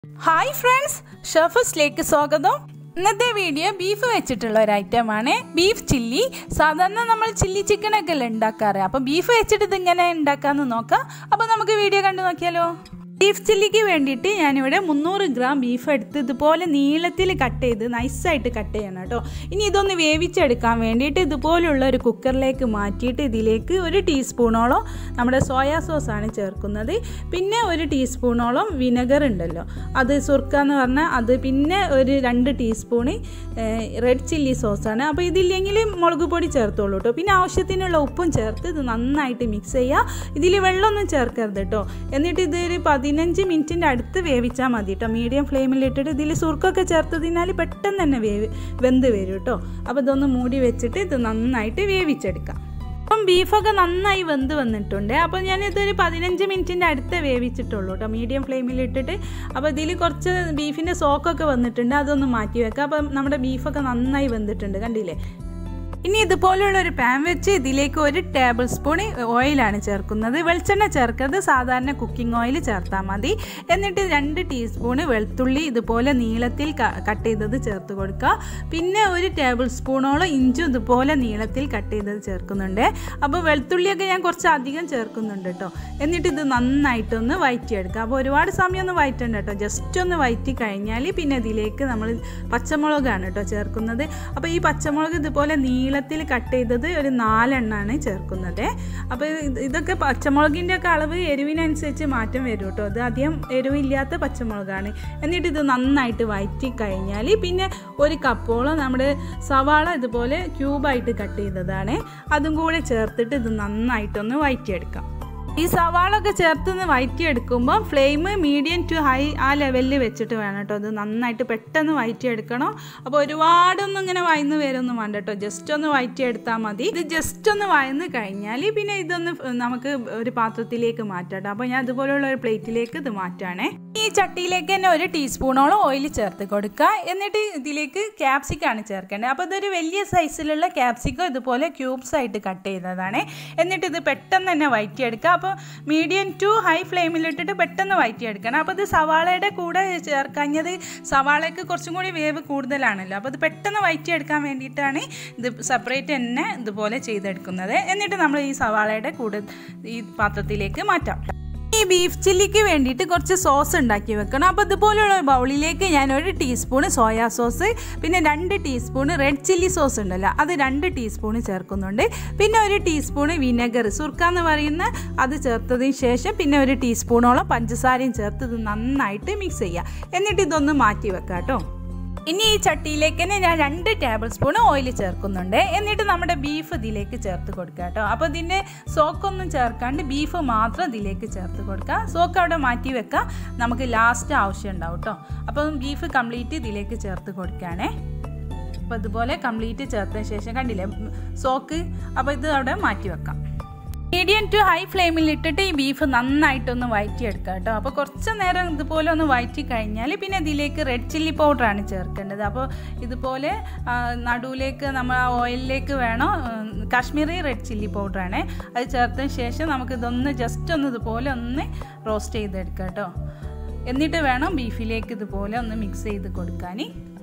Hi friends, ഷെഫ്സിലേക്ക് സ്വാഗതം. ഇന്നത്തെ video beef വെച്ചിട്ടുള്ള ഒരു ഐറ്റമാണ്, ബീഫ് ചില്ലി. സാധാരണ നമ്മൾ ചില്ലി ചിക്കനൊക്കെ അല്ലേ ഉണ്ടാക്കാറ്. അപ്പോൾ ബീഫ് വെച്ചിട്ട് ഇതിങ്ങനെ ഉണ്ടാക്കാമെന്ന് നോക്കാം. അപ്പോൾ നമുക്ക് വീഡിയോ കണ്ടു നോക്കിയാലോ. ബീഫ് ചില്ലിക്ക് വേണ്ടിയിട്ട് ഞാനിവിടെ 300 ഗ്രാം ബീഫ് എടുത്ത് ഇതുപോലെ നീളത്തിൽ കട്ട് ചെയ്ത് നൈസായിട്ട് കട്ട് ചെയ്യണം കേട്ടോ. ഇനി ഇതൊന്ന് വേവിച്ചെടുക്കാൻ വേണ്ടിയിട്ട് ഇതുപോലുള്ള ഒരു കുക്കറിലേക്ക് മാറ്റിയിട്ട് ഇതിലേക്ക് 1 ടീസ്പൂണോളം നമ്മുടെ സോയാ സോസാണ് ചേർക്കുന്നത്. പിന്നെ 1 ടീസ്പൂണോളം വിനെഗർ ഉണ്ടല്ലോ, അത് സുർക്ക എന്ന് പറഞ്ഞാൽ അത്. പിന്നെ ഒരു 2 ടീസ്പൂണ് റെഡ് ചില്ലി സോസാണ്. അപ്പോൾ ഇതില്ലെങ്കിൽ മുളക് പൊടി ചേർത്തോളൂ കേട്ടോ. പിന്നെ ആവശ്യത്തിനുള്ള ഉപ്പും ചേർത്ത് ഇത് നന്നായിട്ട് മിക്സ് ചെയ്യുക. ഇതിൽ വെള്ളമൊന്നും ചേർക്കരുത് കേട്ടോ. എന്നിട്ട് ഇതൊരു 15 മിനിറ്റിൻ്റെ അടുത്ത് വേവിച്ചാൽ മതി കേട്ടോ. മീഡിയം ഫ്ലെയിമിലിട്ടിട്ട് ഇതിൽ സുർക്കൊക്കെ ചേർത്തതിനാൽ പെട്ടെന്ന് തന്നെ വെന്ത് വരും കേട്ടോ. അപ്പോൾ ഇതൊന്ന് മൂടി വെച്ചിട്ട് ഇത് നന്നായിട്ട് വേവിച്ചെടുക്കാം. അപ്പം ബീഫൊക്കെ നന്നായി വെന്ത് വന്നിട്ടുണ്ട്. അപ്പോൾ ഞാനിതൊരു 15 മിനിറ്റിൻ്റെ അടുത്ത് വേവിച്ചിട്ടുള്ളൂ കേട്ടോ, മീഡിയം ഫ്ലെയിമിലിട്ടിട്ട്. അപ്പോൾ ഇതിൽ കുറച്ച് ബീഫിൻ്റെ സോക്കൊക്കെ വന്നിട്ടുണ്ട്, അതൊന്ന് മാറ്റി വെക്കാം. അപ്പം നമ്മുടെ ബീഫൊക്കെ നന്നായി വെന്തിട്ടുണ്ട്, കണ്ടില്ലേ. ഇനി ഇതുപോലുള്ള ഒരു പാൻ വെച്ച് ഇതിലേക്ക് 1 ടേബിൾ സ്പൂൺ ഓയിലാണ് ചേർക്കുന്നത്. വെളിച്ചെണ്ണ ചേർക്കരുത്, സാധാരണ കുക്കിംഗ് ഓയിൽ ചേർത്താൽ മതി. എന്നിട്ട് 2 ടീസ്പൂണ് വെളുത്തുള്ളി ഇതുപോലെ നീളത്തിൽ കട്ട് ചെയ്തത് ചേർത്ത് കൊടുക്കുക. പിന്നെ 1 ടേബിൾ സ്പൂണോളം ഇഞ്ചും ഇതുപോലെ നീളത്തിൽ കട്ട് ചെയ്തത് ചേർക്കുന്നുണ്ട്. അപ്പോൾ വെളുത്തുള്ളിയൊക്കെ ഞാൻ കുറച്ച് അധികം ചേർക്കുന്നുണ്ട് കേട്ടോ. എന്നിട്ട് ഇത് നന്നായിട്ടൊന്ന് വഴറ്റിയെടുക്കുക. അപ്പോൾ ഒരുപാട് സമയമൊന്നും വഴറ്റണ്ട കേട്ടോ, ജസ്റ്റ് ഒന്ന് വഴറ്റി കഴിഞ്ഞാൽ പിന്നെ ഇതിലേക്ക് നമ്മൾ പച്ചമുളകാണ് കേട്ടോ ചേർക്കുന്നത്. അപ്പോൾ ഈ പച്ചമുളക് ഇതുപോലെ നീളത്തിൽ കട്ട് ചെയ്തത് ഒരു 4 എണ്ണമാണ് ചേർക്കുന്നത്. അപ്പോൾ ഇതൊക്കെ പച്ചമുളകിൻ്റെ ഒക്കെ അളവ് എരിവിനനുസരിച്ച് മാറ്റം വരും കേട്ടോ. ഇത് അധികം എരിവില്ലാത്ത പച്ചമുളകാണ്. എന്നിട്ട് ഇത് നന്നായിട്ട് വഴറ്റി കഴിഞ്ഞാൽ പിന്നെ 1 കപ്പോളം നമ്മുടെ സവാള ഇതുപോലെ ക്യൂബായിട്ട് കട്ട് ചെയ്തതാണ്, അതും കൂടെ ചേർത്തിട്ട് ഇത് നന്നായിട്ടൊന്ന് വഴറ്റിയെടുക്കാം. ഈ സവാളൊക്കെ ചേർത്ത് വഴറ്റിയെടുക്കുമ്പോൾ ഫ്ലെയിം മീഡിയം ടു ഹൈ ആ ലെവലിൽ വെച്ചിട്ട് വേണം കേട്ടോ. ഇത് നന്നായിട്ട് പെട്ടെന്ന് വഴറ്റിയെടുക്കണം. അപ്പോൾ ഒരുപാടൊന്നും ഇങ്ങനെ വഴന്ന് വരുമൊന്നും വേണ്ട കേട്ടോ, ജസ്റ്റ് ഒന്ന് വഴറ്റിയെടുത്താൽ മതി. ഇത് ജസ്റ്റ് ഒന്ന് വഴന്ന് കഴിഞ്ഞാൽ പിന്നെ ഇതൊന്ന് നമുക്ക് ഒരു പാത്രത്തിലേക്ക് മാറ്റാം കേട്ടോ. അപ്പോൾ ഞാൻ ഇതുപോലെയുള്ള ഒരു പ്ലേറ്റിലേക്ക് ഇത് മാറ്റാണേ. ഈ ചട്ടിയിലേക്ക് തന്നെ 1 ടീസ്പൂണോളം ഓയിൽ ചേർത്ത് കൊടുക്കുക. എന്നിട്ട് ഇതിലേക്ക് ക്യാപ്സിക്കാണ് ചേർക്കേണ്ടത്. അപ്പോൾ ഇതൊരു വലിയ സൈസിലുള്ള ക്യാപ്സിക്കം ഇതുപോലെ ക്യൂബ്സ് ആയിട്ട് കട്ട് ചെയ്തതാണ്. എന്നിട്ട് ഇത് പെട്ടെന്ന് തന്നെ വഴറ്റിയെടുക്കുക. അപ്പോൾ മീഡിയം ടു ഹൈ ഫ്ലെയിമിലിട്ടിട്ട് പെട്ടെന്ന് വഴറ്റിയെടുക്കണം. അപ്പോൾ ഇത് സവാളയുടെ കൂടെ ചേർക്കാഞ്ഞത് സവാളയ്ക്ക് കുറച്ചും കൂടി വേവ് കൂടുതലാണല്ലോ. അപ്പോൾ ഇത് പെട്ടെന്ന് വഴറ്റിയെടുക്കാൻ വേണ്ടിയിട്ടാണ് ഇത് സെപ്പറേറ്റ് തന്നെ ഇതുപോലെ ചെയ്തെടുക്കുന്നത്. എന്നിട്ട് നമ്മൾ ഈ സവാളയുടെ കൂടെ ഈ പാത്രത്തിലേക്ക് മാറ്റാം. ഈ ബീഫ് ചില്ലിക്ക് വേണ്ടിയിട്ട് കുറച്ച് സോസ് ഉണ്ടാക്കി വെക്കണം. അപ്പോൾ ഇതുപോലെയുള്ള ബൗളിലേക്ക് ഞാൻ 1 ടീസ്പൂൺ സോയാ സോസ്, പിന്നെ 2 ടീസ്പൂൺ റെഡ് ചില്ലി സോസ് ഉണ്ടല്ലോ, അത് 2 ടീസ്പൂൺ ചേർക്കുന്നുണ്ട്. പിന്നെ 1 ടീസ്പൂൺ വിനെഗർ, സുർക്ക എന്ന് പറയുന്ന അത് ചേർത്തതിന് ശേഷം പിന്നെ 1 ടീസ്പൂണോളം പഞ്ചസാരയും ചേർത്ത് ഇത് നന്നായിട്ട് മിക്സ് ചെയ്യുക. എന്നിട്ട് ഇതൊന്ന് മാറ്റി വെക്കാം കേട്ടോ. ഇനി ഈ ചട്ടിയിലേക്ക് തന്നെ ഞാൻ 2 ടേബിൾ സ്പൂൺ ഓയിൽ ചേർക്കുന്നുണ്ട്. എന്നിട്ട് നമ്മുടെ ബീഫ് ഇതിലേക്ക് ചേർത്ത് കൊടുക്കുക കേട്ടോ. അപ്പോൾ ഇതിൻ്റെ സോക്കൊന്നും ചേർക്കാണ്ട് ബീഫ് മാത്രം ഇതിലേക്ക് ചേർത്ത് കൊടുക്കുക. സോക്ക് അവിടെ മാറ്റി വെക്കുക, നമുക്ക് ലാസ്റ്റ് ആവശ്യം ഉണ്ടാവും കേട്ടോ. അപ്പം ബീഫ് കംപ്ലീറ്റ് ഇതിലേക്ക് ചേർത്ത് കൊടുക്കുകയാണേ. അപ്പോൾ ഇതുപോലെ കംപ്ലീറ്റ് ചേർത്തതിന് ശേഷം കണ്ടില്ലേ സോക്ക്, അപ്പോൾ ഇത് അവിടെ മാറ്റി വെക്കാം. മീഡിയം ടു ഹൈ ഫ്ലെയിമിൽ ഇട്ടിട്ട് ഈ ബീഫ് നന്നായിട്ടൊന്ന് വഴറ്റിയെടുക്കുക കേട്ടോ. അപ്പോൾ കുറച്ച് നേരം ഇതുപോലെ ഒന്ന് വഴറ്റി കഴിഞ്ഞാൽ പിന്നെ ഇതിലേക്ക് റെഡ് ചില്ലി പൗഡറാണ് ചേർക്കേണ്ടത്. അപ്പോൾ ഇതുപോലെ നടുവിലേക്ക് നമ്മൾ ആ ഓയിലിലേക്ക് വേണം, കാശ്മീരി റെഡ് ചില്ലി പൗഡറാണ് അത് ചേർത്തതിന് ശേഷം നമുക്കിതൊന്ന് ജസ്റ്റ് ഒന്ന് ഇതുപോലെ ഒന്ന് റോസ്റ്റ് ചെയ്തെടുക്കാം കേട്ടോ. എന്നിട്ട് വേണം ബീഫിലേക്ക് ഇതുപോലെ ഒന്ന് മിക്സ് ചെയ്ത് കൊടുക്കാൻ.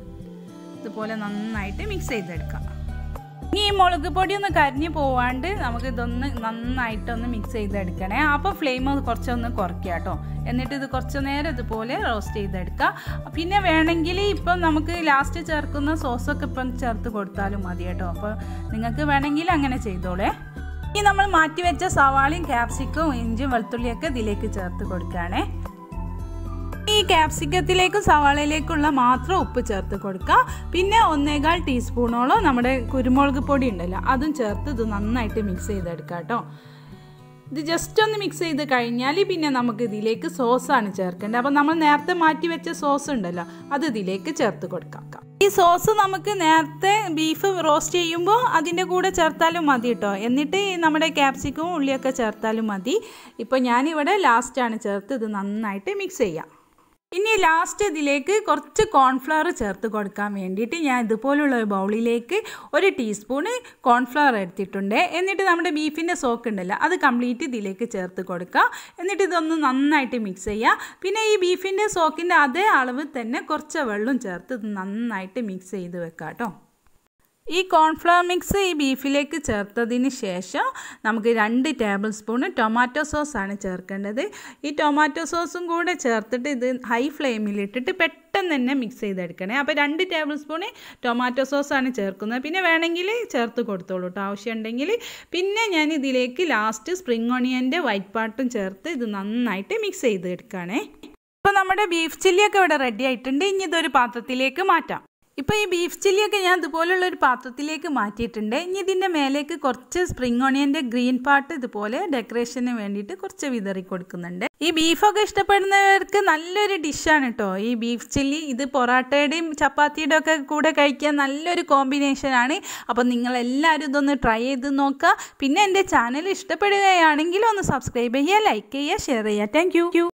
ഇതുപോലെ നന്നായിട്ട് മിക്സ് ചെയ്തെടുക്കാം. ഇനി ഈ മുളക് പൊടി ഒന്ന് കരിഞ്ഞു പോവാണ്ട് നമുക്ക് ഇതൊന്ന് നന്നായിട്ടൊന്ന് മിക്സ് ചെയ്തെടുക്കണേ. അപ്പോൾ ഫ്ലെയിം കുറച്ചൊന്ന് കുറയ്ക്കുക കേട്ടോ. എന്നിട്ട് ഇത് കുറച്ച് നേരം ഇതുപോലെ റോസ്റ്റ് ചെയ്തെടുക്കുക. പിന്നെ വേണമെങ്കിൽ ഇപ്പം നമുക്ക് ലാസ്റ്റ് ചേർക്കുന്ന സോസൊക്കെ ഇപ്പം ചേർത്ത് കൊടുത്താലും മതി കേട്ടോ. അപ്പോൾ നിങ്ങൾക്ക് വേണമെങ്കിൽ അങ്ങനെ ചെയ്തോളേ. ഇനി നമ്മൾ മാറ്റി വെച്ച സവാളയും ക്യാപ്സിക്കവും ഇഞ്ചും വെളുത്തുള്ളിയൊക്കെ ഇതിലേക്ക് ചേർത്ത് കൊടുക്കുകയാണേ. ഈ ക്യാപ്സിക്കത്തിലേക്കും സവാളയിലേക്കുള്ള മാത്രം ഉപ്പ് ചേർത്ത് കൊടുക്കുക. പിന്നെ 1.25 ടീസ്പൂണോളം നമ്മുടെ കുരുമുളക് പൊടി ഉണ്ടല്ലോ, അതും ചേർത്ത് ഇത് നന്നായിട്ട് മിക്സ് ചെയ്തെടുക്കുക കേട്ടോ. ഇത് ജസ്റ്റ് ഒന്ന് മിക്സ് ചെയ്ത് കഴിഞ്ഞാൽ പിന്നെ നമുക്ക് ഇതിലേക്ക് സോസാണ് ചേർക്കേണ്ടത്. അപ്പോൾ നമ്മൾ നേരത്തെ മാറ്റി വെച്ച സോസ് ഉണ്ടല്ലോ, അത് ഇതിലേക്ക് ചേർത്ത് കൊടുക്കാം. ഈ സോസ് നമുക്ക് നേരത്തെ ബീഫ് റോസ്റ്റ് ചെയ്യുമ്പോൾ അതിൻ്റെ കൂടെ ചേർത്താലും മതി കേട്ടോ. എന്നിട്ട് നമ്മുടെ ക്യാപ്സിക്കവും ഉള്ളിയൊക്കെ ചേർത്താലും മതി. ഇപ്പോൾ ഞാനിവിടെ ലാസ്റ്റാണ് ചേർത്ത് ഇത് നന്നായിട്ട് മിക്സ് ചെയ്യാം. ഇനി ലാസ്റ്റ് ഇതിലേക്ക് കുറച്ച് കോൺഫ്ലവർ ചേർത്ത് കൊടുക്കാൻ വേണ്ടിയിട്ട് ഞാൻ ഇതുപോലുള്ള ഒരു ബൗളിലേക്ക് 1 ടീസ്പൂണ് കോൺഫ്ലവർ എടുത്തിട്ടുണ്ട്. എന്നിട്ട് നമ്മുടെ ബീഫിൻ്റെ സോക്ക് ഉണ്ടല്ലോ അത് കംപ്ലീറ്റ് ഇതിലേക്ക് ചേർത്ത് കൊടുക്കുക. എന്നിട്ട് ഇതൊന്ന് നന്നായിട്ട് മിക്സ് ചെയ്യുക. പിന്നെ ഈ ബീഫിൻ്റെ സോക്കിൻ്റെ അതേ അളവ് തന്നെ കുറച്ച് വെള്ളം ചേർത്ത് ഇത് നന്നായിട്ട് മിക്സ് ചെയ്ത് വെക്കാം കേട്ടോ. ഈ കോൺഫ്ലവർ മിക്സ് ഈ ബീഫിലേക്ക് ചേർത്തതിന് ശേഷം നമുക്ക് 2 ടേബിൾ സ്പൂൺ ടൊമാറ്റോ സോസാണ് ചേർക്കേണ്ടത്. ഈ ടൊമാറ്റോ സോസും കൂടെ ചേർത്തിട്ട് ഇത് ഹൈ ഫ്ലെയിമിലിട്ടിട്ട് പെട്ടെന്ന് തന്നെ മിക്സ് ചെയ്തെടുക്കണേ. അപ്പോൾ 2 ടേബിൾ സ്പൂൺ ടൊമാറ്റോ സോസാണ് ചേർക്കുന്നത്. പിന്നെ വേണമെങ്കിൽ ചേർത്ത് കൊടുത്തോളൂ കേട്ടോ ആവശ്യമുണ്ടെങ്കിൽ. പിന്നെ ഞാൻ ഇതിലേക്ക് ലാസ്റ്റ് സ്പ്രിംഗ് ഓണിയൻ്റെ വൈറ്റ് പാർട്ടും ചേർത്ത് ഇത് നന്നായിട്ട് മിക്സ് ചെയ്തെടുക്കുകയാണേ. അപ്പോൾ നമ്മുടെ ബീഫ് ചില്ലിയൊക്കെ ഇവിടെ റെഡി ആയിട്ടുണ്ട്. ഇനി ഇതൊരു പാത്രത്തിലേക്ക് മാറ്റാം. ഇപ്പോൾ ഈ ബീഫ് ചില്ലിയൊക്കെ ഞാൻ ഇതുപോലുള്ളൊരു പാത്രത്തിലേക്ക് മാറ്റിയിട്ടുണ്ട്. ഇനി ഇതിൻ്റെ മേലേക്ക് കുറച്ച് സ്പ്രിംഗ് ഓണിയൻ്റെ ഗ്രീൻ പാർട്ട് ഇതുപോലെ ഡെക്കറേഷന് വേണ്ടിയിട്ട് കുറച്ച് വിതറി കൊടുക്കുന്നുണ്ട്. ഈ ബീഫൊക്കെ ഇഷ്ടപ്പെടുന്നവർക്ക് നല്ലൊരു ഡിഷാണ് കേട്ടോ ഈ ബീഫ് ചില്ലി. ഇത് പൊറാട്ടയുടെയും ചപ്പാത്തിയുടെയും ഒക്കെ കൂടെ കഴിക്കാൻ നല്ലൊരു കോമ്പിനേഷനാണ്. അപ്പോൾ നിങ്ങളെല്ലാവരും ഇതൊന്ന് ട്രൈ ചെയ്ത് നോക്കുക. പിന്നെ എൻ്റെ ചാനൽ ഇഷ്ടപ്പെടുകയാണെങ്കിൽ ഒന്ന് സബ്സ്ക്രൈബ് ചെയ്യുക, ലൈക്ക് ചെയ്യുക, ഷെയർ ചെയ്യുക. Thank U.